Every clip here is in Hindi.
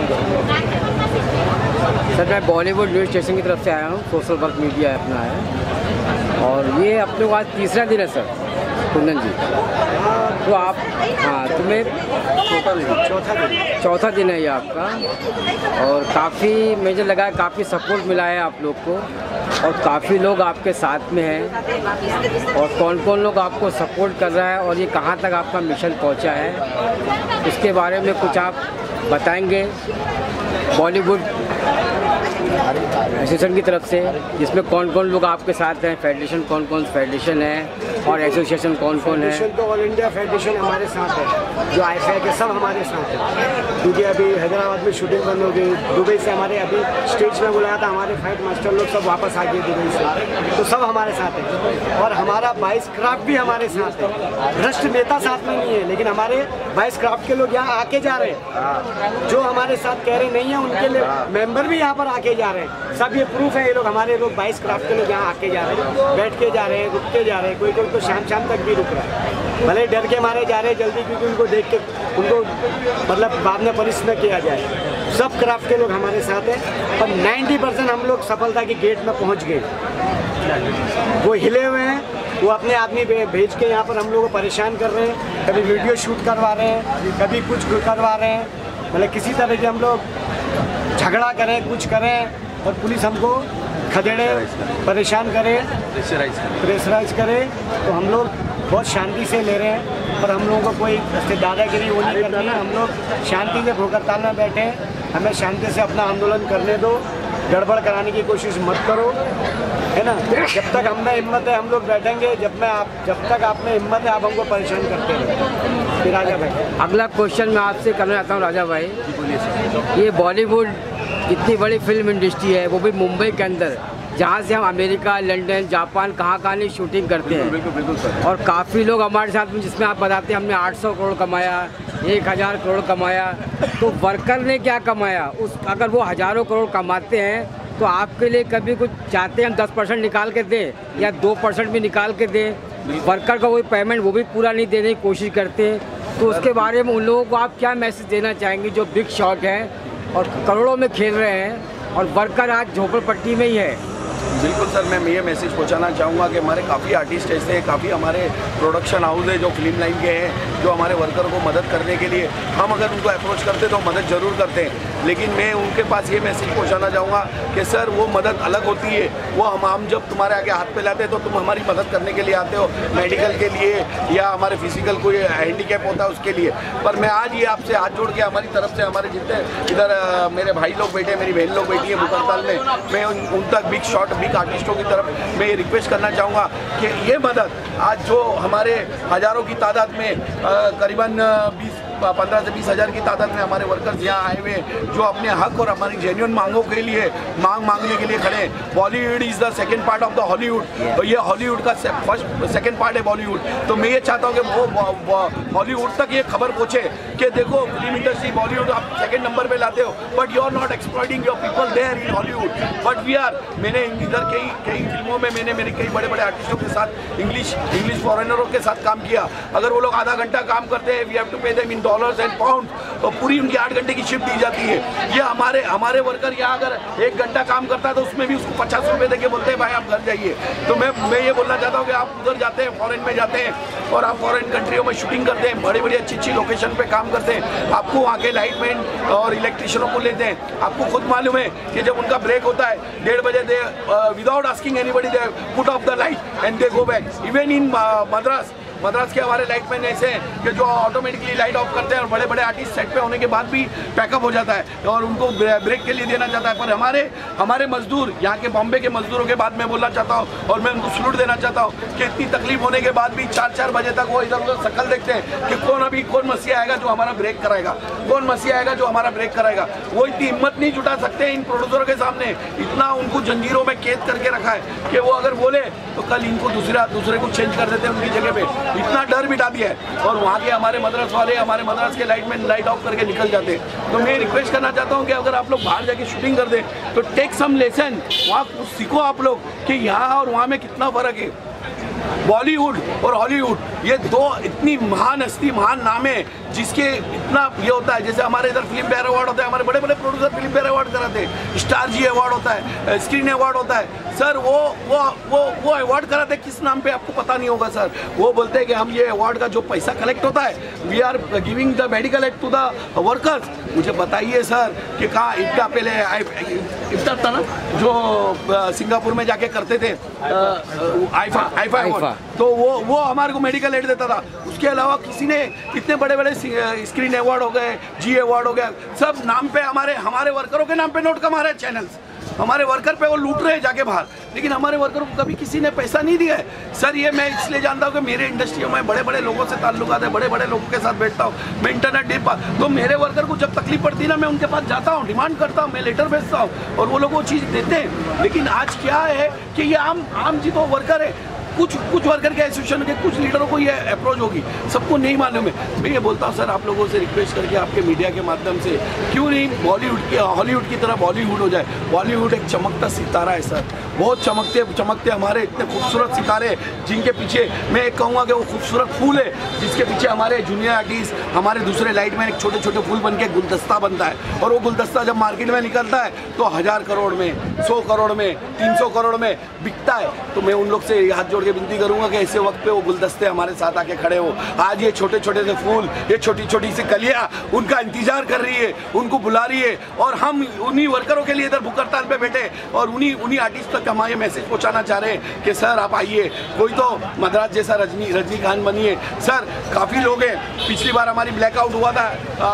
सर मैं बॉलीवुड न्यूज़ स्टेशन की तरफ से आया हूँ, सोशल वर्क मीडिया अपना है, और ये अपने को आज तीसरा दिन है सर कुंदन जी। तो आप तुम्हें चौथा दिन है ये आपका, और काफ़ी मुझे लगा है काफ़ी सपोर्ट मिला है आप लोग को, और काफ़ी लोग आपके साथ में हैं, और कौन कौन लोग आपको सपोर्ट कर रहा है और ये कहाँ तक आपका मिशन पहुँचा है, इसके बारे में कुछ आप बताएंगे बॉलीवुड एसोसिएशन की तरफ से, जिसमें कौन कौन लोग आपके साथ हैं, फेडरेशन कौन कौन फेडरेशन है और एसोसिएशन कौन कौन है? फेडरेशन तो ऑल इंडिया फेडरेशन हमारे साथ है, जो IFI के सब हमारे साथ है, क्योंकि अभी हैदराबाद में शूटिंग बंद हो गई, दुबई से हमारे अभी स्टेज में बुलाया था, हमारे फाइट मास्टर लोग सब वापस आ गए दुबई से, तो सब हमारे साथ है। और हमारा 22 क्राफ्ट भी हमारे साथ है, भ्रष्ट नेता साथ में नहीं है, लेकिन हमारे 22 क्राफ्ट के लोग यहाँ आके जा रहे हैं, जो हमारे साथ कह रहे नहीं है उनके लिए मेंबर भी यहाँ पर आके जा रहे हैं, सब ये प्रूफ है। ये लोग हमारे लोग 22 क्राफ्ट के लोग यहाँ आके जा रहे हैं, बैठ के जा रहे हैं, रुक के जा रहे हैं, कोई कोई तो शाम तक भी रुक रहा है, भले डर के मारे जा रहे हैं जल्दी, क्योंकि उनको देख के उनको मतलब बाद में पनिश न किया जाए। सब क्राफ्ट के लोग हमारे साथ हैं, और 90% हम लोग सफलता की गेट में पहुँच गए। वो हिले हुए हैं, वो अपने आदमी भेज के यहाँ पर हम लोगों को परेशान कर रहे हैं, कभी वीडियो शूट करवा रहे हैं, कभी कुछ करवा रहे हैं, मतलब किसी तरह के हम लोग झगड़ा करें, कुछ करें, और पुलिस हमको खदेड़े, परेशान करे, प्रेशराइज करे, तो हम लोग बहुत शांति से ले रहे हैं। और हम लोगों को कोई दादागिरी वो नहीं करनी है, हम लोग शांति से भूखहड़ताल में बैठे, हमें शांति से अपना आंदोलन करने दो, गड़बड़ कराने की कोशिश मत करो, है ना। जब तक हम में हिम्मत है हम लोग बैठेंगे, जब तक आप में हिम्मत है आप हमको परेशान करते रहो। फिर राजा भाई, अगला क्वेश्चन मैं आपसे करना चाहता हूँ राजा भाई, ये बॉलीवुड इतनी बड़ी फिल्म इंडस्ट्री है, वो भी मुंबई के अंदर, जहाँ से हम अमेरिका, लंदन, जापान कहाँ नहीं शूटिंग करते हैं। बिल्कुल सर। और काफ़ी लोग हमारे साथ में, जिसमें आप बताते हैं हमने 800 करोड़ कमाया, 1000 करोड़ कमाया, तो वर्कर ने क्या कमाया? अगर वो हज़ारों करोड़ कमाते हैं तो आपके लिए कभी कुछ चाहते हैं हम 10% निकाल के दें या 2% भी निकाल के दें? वर्कर का वही पेमेंट वो भी पूरा नहीं देने की कोशिश करते हैं, तो उसके बारे में उन लोगों को आप क्या मैसेज देना चाहेंगे जो बिग शॉट है और करोड़ों में खेल रहे हैं, और वर्कर आज झोपड़पट्टी में ही है? बिल्कुल सर, मैं ये मैसेज पहुंचाना चाहूँगा कि हमारे काफ़ी आर्टिस्ट ऐसे हैं, काफ़ी हमारे प्रोडक्शन हाउस है जो फिल्म लाइन के हैं, जो हमारे वर्कर को मदद करने के लिए हम अगर उनको अप्रोच करते तो मदद ज़रूर करते हैं, लेकिन मैं उनके पास ये मैसेज पहुंचाना चाहूँगा कि सर वो मदद अलग होती है, वो हम जब तुम्हारे आगे हाथ फैलाते हैं तो तुम हमारी मदद करने के लिए आते हो, मेडिकल के लिए या हमारे फिजिकल कोई हैंडीकैप होता है उसके लिए। पर मैं आज ये आपसे हाथ जोड़ के हमारी तरफ से, हमारे जितने इधर मेरे भाई लोग बैठे, मेरी बहन लोग बैठी है भूखहड़ताल में, मैं उन तक बिग शॉट, बिग आर्टिस्टों की तरफ मैं ये रिक्वेस्ट करना चाहूँगा कि ये मदद आज जो हमारे हज़ारों की तादाद में करीबन 15 से 20 हज़ार की तादाद में हमारे वर्कर्स यहाँ आए हुए जो अपने हक और हमारी जेन्युइन मांगों के लिए मांगने के लिए खड़े हैं। Bollywood is the second part of the Hollywood, तो ये हॉलीवुड का सेकंड पार्ट है बॉलीवुड। तो मैं ये चाहता हूँ कि वो हॉलीवुड तक ये खबर पहुँचे कि देखो फिल्म इंडस्ट्री, बॉलीवुड आप सेकेंड नंबर पर लाते हो, but you are not exploiting your people there in Hollywood, but we are. मैंने इधर कई फिल्मों में मैंने मेरे कई बड़े बड़े आर्टिस्टों के साथ इंग्लिश फॉरेनरों के साथ काम किया। अगर वो लोग आधा घंटा काम करते हैं, we have to pay them in dollars and pound, तो पूरी उनकी 8 घंटे की शिफ्ट दी जाती है। ये हमारे वर्कर यहाँ अगर 1 घंटा काम करता है तो उसमें भी उसको 50 रुपये देके बोलते हैं भाई आप घर जाइए। तो मैं ये बोलना चाहता हूँ कि आप उधर जाते हैं, फॉरेन में जाते हैं और आप फॉरेन कंट्रियों में शूटिंग करते हैं, बड़ी बड़ी अच्छी लोकेशन पे काम करते हैं, आपको वहाँ के लाइटमैन और इलेक्ट्रिशियनों को लेते हैं। आपको खुद मालूम है कि जब उनका ब्रेक होता है 1:30 बजे, they without asking anybody they put off the light and they go back. Even in Madras के हमारे लाइटमैन ऐसे हैं कि जो ऑटोमेटिकली लाइट ऑफ करते हैं और बड़े बड़े आर्टिस्ट सेट पे होने के बाद भी पैकअप हो जाता है और उनको ब्रेक के लिए देना चाहता है। पर हमारे मजदूर, यहाँ के बॉम्बे के मजदूरों के बाद मैं बोलना चाहता हूँ और मैं उनको सलूट देना चाहता हूँ कि इतनी तकलीफ होने के बाद भी 4-4 बजे तक वो इधर उधर शक्ल देखते हैं कि कौन मसीहा आएगा जो हमारा ब्रेक कराएगा, कौन मसीहा आएगा जो हमारा ब्रेक कराएगा। वो इतनी हिम्मत नहीं जुटा सकते इन प्रोड्यूसरों के सामने, इतना उनको जंजीरों में कैद करके रखा है कि वो अगर बोले तो कल इनको दूसरे को चेंज कर देते हैं उनकी जगह पे। इतना डर बिठा दिया है और वहाँ के हमारे मद्रास वाले, हमारे मद्रास के लाइटमैन लाइट ऑफ करके निकल जाते हैं। तो मैं रिक्वेस्ट करना चाहता हूँ कि अगर आप लोग बाहर जाके शूटिंग कर दें तो टेक सम लेसन, वहाँ सीखो आप लोग कि यहाँ और वहाँ में कितना फ़र्क है। बॉलीवुड और हॉलीवुड ये दो इतनी महान हस्ती, महान नाम है जिसके इतना ये होता है। जैसे हमारे इधर फिल्म फेयर अवार्ड होता है, हमारे बड़े बड़े प्रोड्यूसर फिल्म फेयर अवार्ड कराते, स्टार जी अवार्ड होता है, स्क्रीन अवार्ड होता है सर। वो अवार्ड कराते किस नाम पे आपको पता नहीं होगा सर। वो बोलते हैं कि हम ये अवार्ड का जो पैसा कलेक्ट होता है, we are giving the medical aid to the workers. मुझे बताइए सर कि कहाँ इतना पहले इतना था ना जो सिंगापुर में जाके करते थे आईफा अवार्ड, तो वो हमारे को मेडिकल एड देता था। उसके अलावा किसी ने इतने बड़े बड़े स्क्रीन अवार्ड हो गए, जी अवार्ड हो गया, सब नाम पे हमारे वर्करों के नाम पे नोट कमा रहे हैं चैनल्स। हमारे वर्कर पे वो लूट रहे हैं जाके बाहर, लेकिन हमारे वर्करों को कभी किसी ने पैसा नहीं दिया है सर। ये मैं इसलिए जानता हूँ कि मेरे इंडस्ट्री में बड़े बड़े लोगों से ताल्लुकात है, बड़े बड़े लोगों के साथ बैठता हूँ मैं इंटरनेट डे पर, तो मेरे वर्कर को जब तकलीफ पड़ती है ना, मैं उनके पास जाता हूँ, डिमांड करता हूँ, मैं लेटर भेजता हूँ और वो लोग वो चीज़ देते हैं। लेकिन आज क्या है कि ये आम जी तो वर्कर है, कुछ वर्कर के एसोसिएशन के कुछ लीडरों को ये अप्रोच होगी, सबको नहीं मालूम है। मैं ये बोलता हूँ सर, आप लोगों से रिक्वेस्ट करके आपके मीडिया के माध्यम से, क्यों नहीं हॉलीवुड की तरह बॉलीवुड हो जाए। बॉलीवुड एक चमकता सितारा है सर, बहुत चमकते हमारे इतने खूबसूरत सितारे, जिनके पीछे मैं एक कहूँगा कि वो खूबसूरत फूल है, जिसके पीछे हमारे जूनियर आर्टिस्ट, हमारे दूसरे लाइट में एक छोटे छोटे फूल बन के गुलदस्ता बनता है, और वो गुलदस्ता जब मार्केट में निकलता है तो 1000 करोड़ में, 100 करोड़ में, 300 करोड़ में बिकता है। तो मैं उन लोग से हाथ जोड़ के विनती करूंगा कि ऐसे वक्त पे वो गुलदस्ते हमारे साथ आके खड़े हो। आज ये छोटे छोटे से फूल, ये छोटी छोटी सी कलियां उनका इंतजार कर रही है, उनको बुला रही है, और हम उन्हीं वर्करों के लिए इधर भूख हड़ताल पे बैठे, और उन्हीं आर्टिस्ट तक हम ये मैसेज पहुंचाना चाह रहे हैं कि सर आप आइए, कोई तो मद्रास जैसा रजनीकांत बनिए सर। काफ़ी लोग हैं, पिछली बार हमारी ब्लैकआउट हुआ था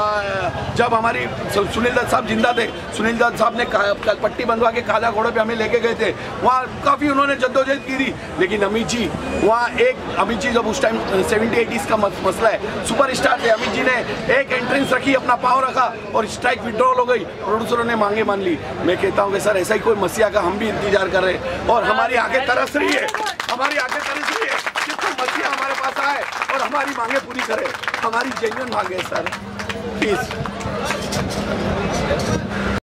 जब हमारी सुनील दत्त साहब जिंदा थे, सुनील दत्त साहब ने पट्टी बंधवा के काला घोड़े पे हमें लेके गए थे, वहाँ काफ़ी उन्होंने जद्दोजहद की थी। लेकिन अमित जी वहाँ अमित जी जब उस टाइम 70-80s का मसला है, सुपरस्टार थे, अमित जी ने एक एंट्रेंस रखी, अपना पाव रखा और स्ट्राइक विड्रॉल हो गई, प्रोड्यूसरों ने मांगे मान ली। मैं कहता हूँ कि सर ऐसा ही कोई मसीहा का हम भी इंतजार कर रहे हैं, और हमारी आंखें तरस रही है, हमारी आंखें तरस रही है कि कोई मसीहा हमारे पास आए और हमारी मांगे पूरी करे। हमारी जेन्युइन मांगे सर, प्लीज।